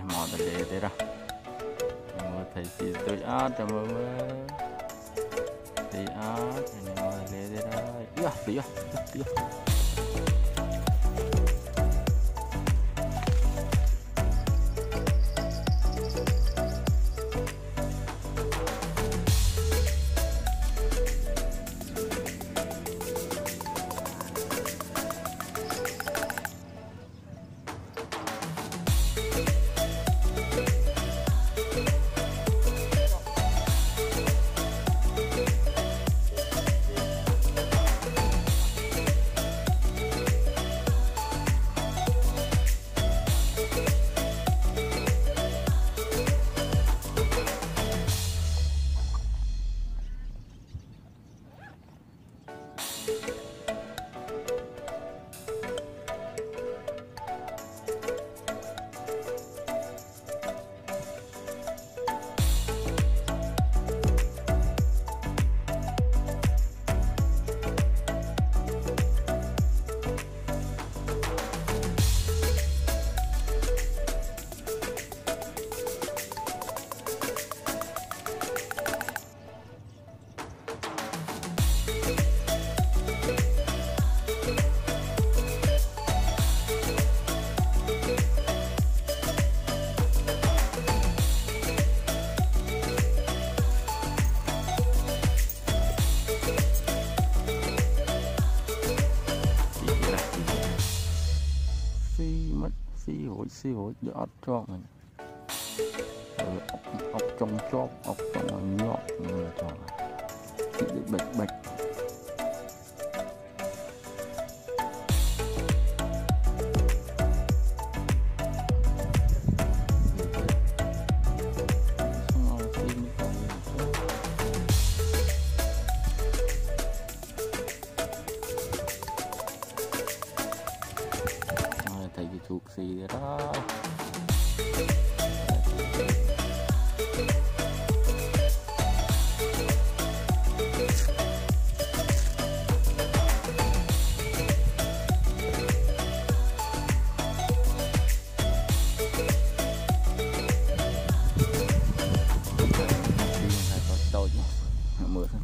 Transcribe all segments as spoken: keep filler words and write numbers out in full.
mò từ đây thế đó mò thấy gì tôi ớt cho mơ mơ thì ớt này mò từ đây thế đó yếu yếu yếu xí hối để ớt cho mình ốc, ốc trong chóp ốc trong nhọt như là tròn bị bạch bạch thấy cái chuột gì đó mưa thôi.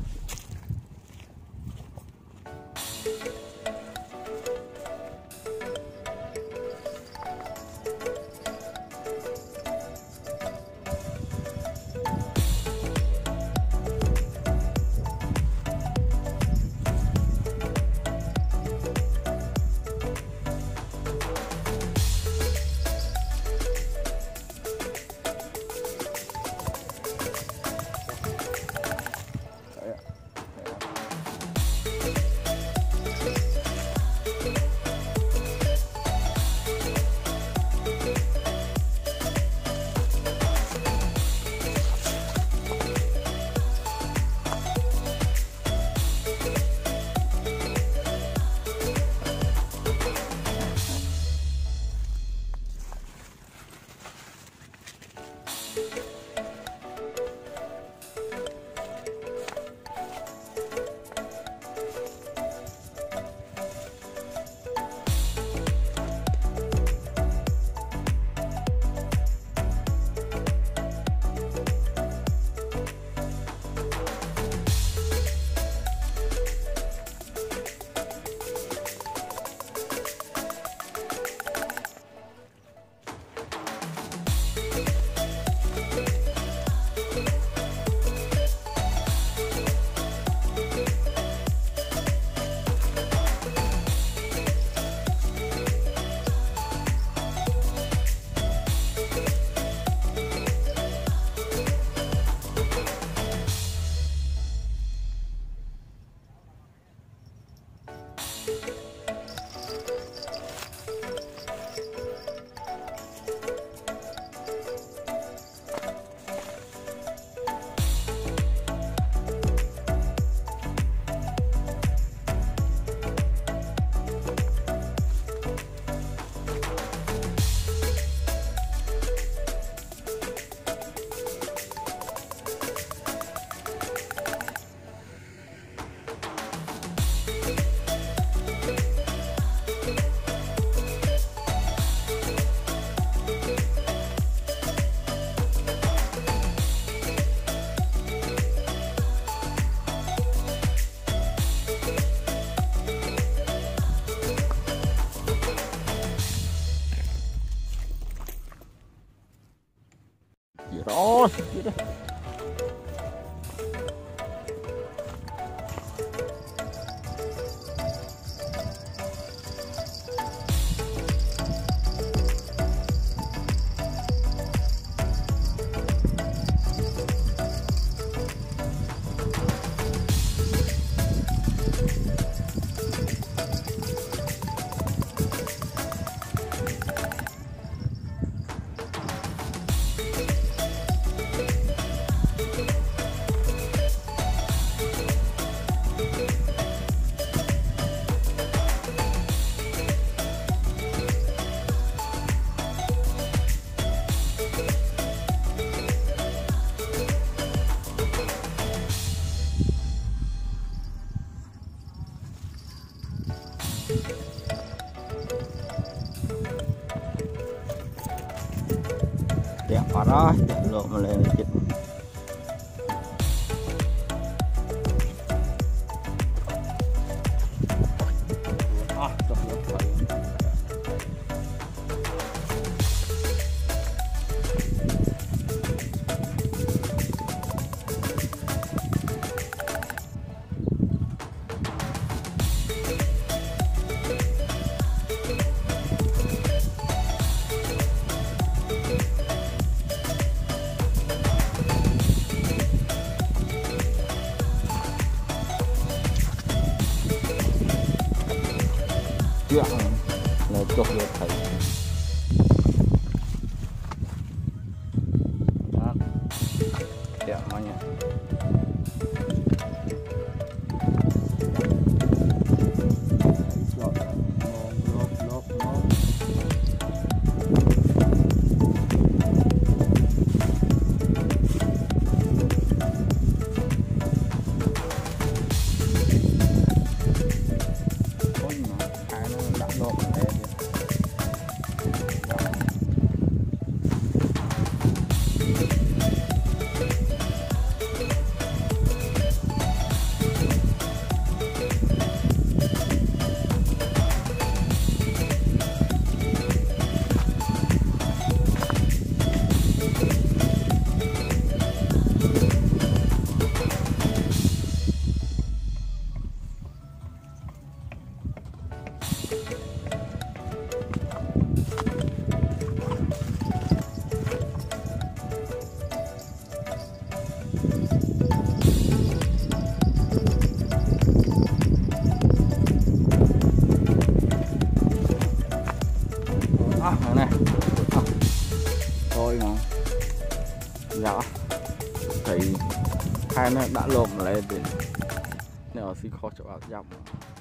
gì đó đẹp quá đó, đẹp lộ mà lên chết. À, đọc được phải. Chuyện là chụp được thấy đó, đẹp mà nhỉ. Lốp lốp lốp lốp này thôi mà dạ thì hai nó đã lộn lên thì nếu xin khó cho bạn dòng